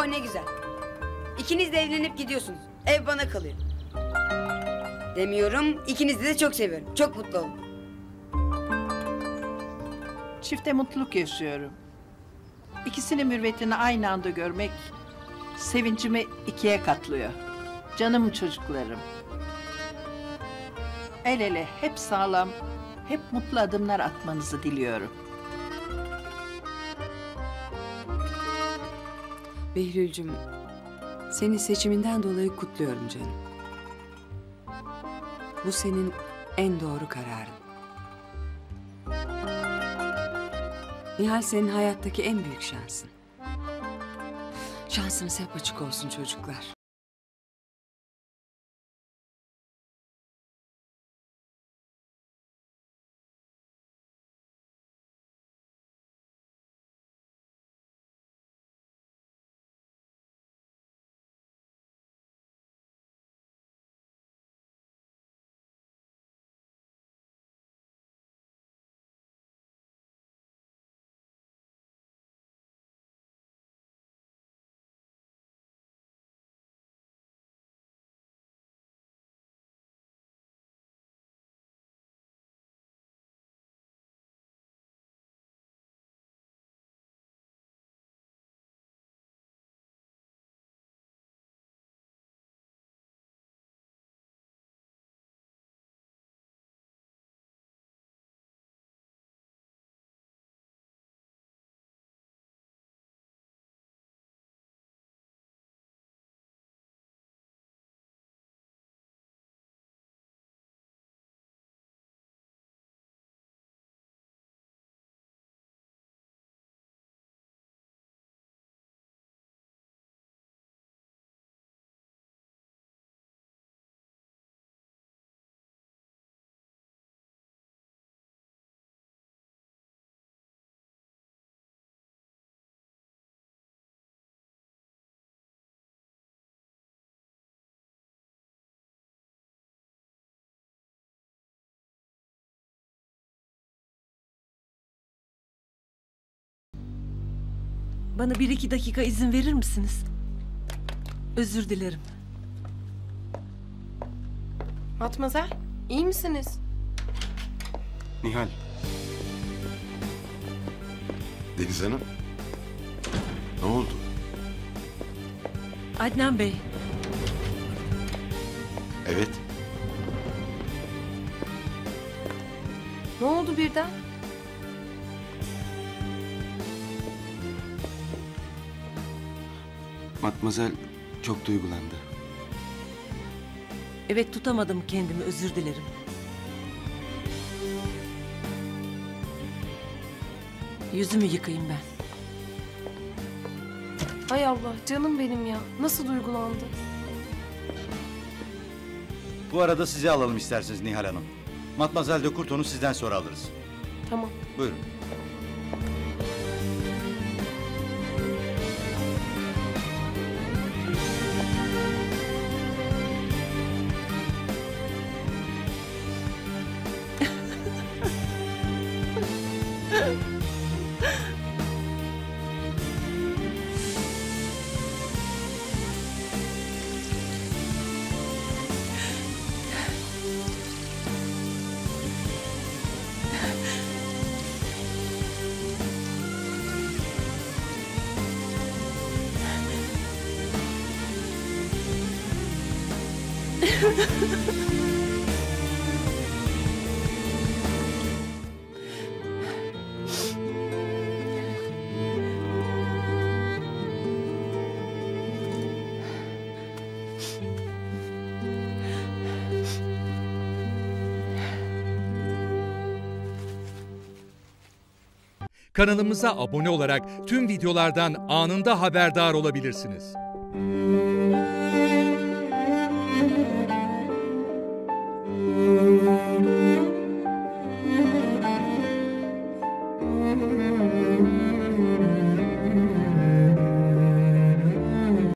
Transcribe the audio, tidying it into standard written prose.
ne güzel. İkiniz de evlenip gidiyorsunuz. Ev bana kalıyor. Demiyorum, ikinizi de çok seviyorum. Çok mutlu olun. Çifte mutluluk yaşıyorum. İkisinin mürvetini aynı anda görmek sevincimi ikiye katlıyor. Canım çocuklarım. El ele hep sağlam, hep mutlu adımlar atmanızı diliyorum. Behlül'cüm, seni seçiminden dolayı kutluyorum canım. Bu senin en doğru kararın. Nihal senin hayattaki en büyük şansın. Şansınız hep açık olsun çocuklar. Bana 1-2 dakika izin verir misiniz? Özür dilerim. Matmazel, iyi misiniz? Nihal. Deniz Hanım. Ne oldu? Adnan Bey, Evet. Ne oldu birden? Matmazel çok duygulandı. evet tutamadım kendimi, özür dilerim. Yüzümü yıkayayım ben. Hay Allah, canım benim ya. Nasıl duygulandı? Bu arada sizi alalım isterseniz Nihal Hanım. Matmazel de Kurton'u sizden sonra alırız. Tamam. Buyurun. Kanalımıza abone olarak tüm videolardan anında haberdar olabilirsiniz. Müzik